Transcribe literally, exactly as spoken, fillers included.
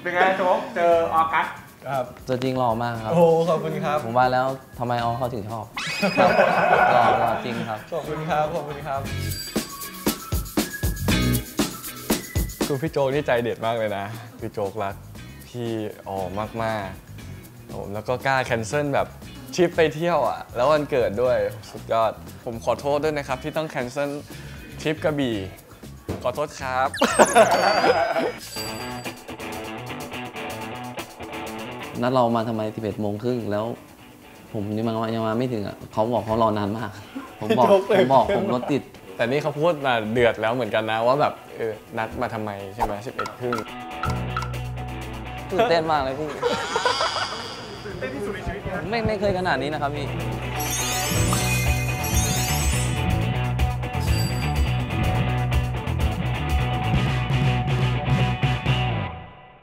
เป็นไงโจ๊กเจอออกัสครับตัวจริงหล่อมากครับโอ้ขอบคุณครับผมว่าแล้วทำไมออเขาถึงชอบหล่อหล่อจริงครับขอบคุณครับขอบคุณครับคือพี่โจ๊กนี่ใจเด็ดมากเลยนะพี่โจ๊กรักพี่ออมากๆผมแล้วก็กล้าแคนเซิลแบบทริปไปเที่ยวอ่ะแล้ววันเกิดด้วยสุดยอดผมขอโทษด้วยนะครับที่ต้องแคนเซิลทริปกระบี่ขอโทษครับนัดเรามาทำไมสิบเอ็ดโมงครึ่งแล้วผมยังมายังมาไม่ถึงอ่ะเขาบอกเขารอนานมากผมบอกผมบอกผมรถติดแต่นี่เขาพูดมาเดือดแล้วเหมือนกันนะว่าแบบเออนัดมาทำไมใช่ไหมสิบเอ็ดครึ่งตื่นเต้นมากเลยพี่ตื่นเต้นที่สุดในชีวิตไม่ไม่เคยขนาดนี้นะครับพี่